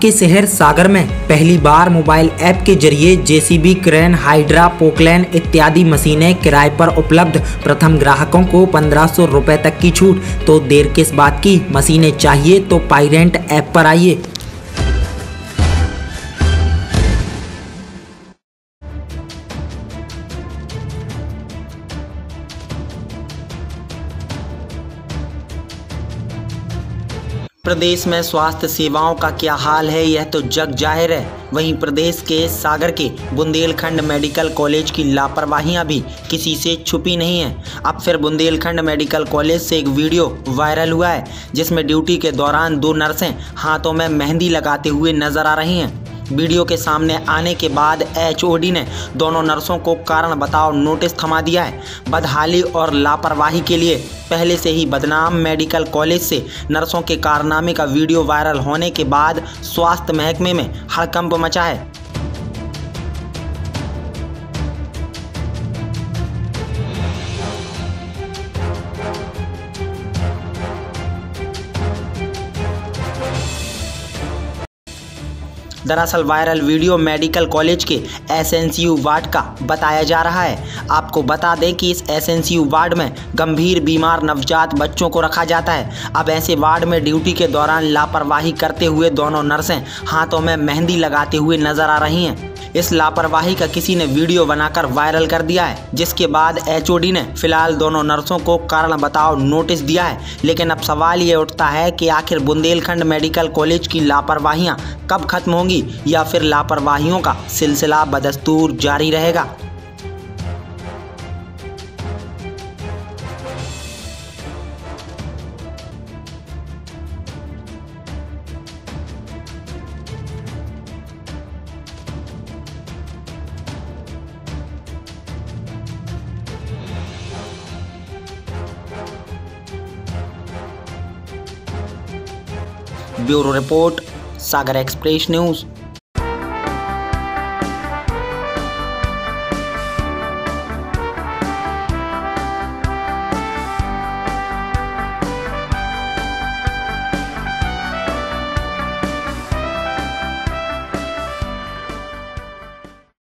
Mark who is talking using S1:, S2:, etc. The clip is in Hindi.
S1: के शहर सागर में पहली बार मोबाइल ऐप के जरिए जेसीबी, क्रेन, हाइड्रा, पोकलैन इत्यादि मशीनें किराए पर उपलब्ध। प्रथम ग्राहकों को 1500 रुपए तक की छूट। तो देर किस बात की, मशीनें चाहिए तो पाईरेंट ऐप पर आइए। प्रदेश में स्वास्थ्य सेवाओं का क्या हाल है, यह तो जग जाहिर है। वहीं प्रदेश के सागर के बुंदेलखंड मेडिकल कॉलेज की लापरवाहियां भी किसी से छुपी नहीं है। अब फिर बुंदेलखंड मेडिकल कॉलेज से एक वीडियो वायरल हुआ है, जिसमें ड्यूटी के दौरान 2 नर्सें हाथों में मेहंदी लगाते हुए नजर आ रही हैं। वीडियो के सामने आने के बाद एचओडी ने दोनों नर्सों को कारण बताओ नोटिस थमा दिया है। बदहाली और लापरवाही के लिए पहले से ही बदनाम मेडिकल कॉलेज से नर्सों के कारनामे का वीडियो वायरल होने के बाद स्वास्थ्य महकमे में हड़कंप मचा है। दरअसल वायरल वीडियो मेडिकल कॉलेज के एसएनसीयू वार्ड का बताया जा रहा है। आपको बता दें कि इस एसएनसीयू वार्ड में गंभीर बीमार नवजात बच्चों को रखा जाता है। अब ऐसे वार्ड में ड्यूटी के दौरान लापरवाही करते हुए दोनों नर्सें हाथों में मेहंदी लगाते हुए नजर आ रही हैं। इस लापरवाही का किसी ने वीडियो बनाकर वायरल कर दिया है, जिसके बाद एचओडी ने फिलहाल दोनों नर्सों को कारण बताओ नोटिस दिया है। लेकिन अब सवाल ये उठता है कि आखिर बुंदेलखंड मेडिकल कॉलेज की लापरवाहियां कब खत्म होंगी, या फिर लापरवाहियों का सिलसिला बदस्तूर जारी रहेगा। Bureau report, Sagar express news.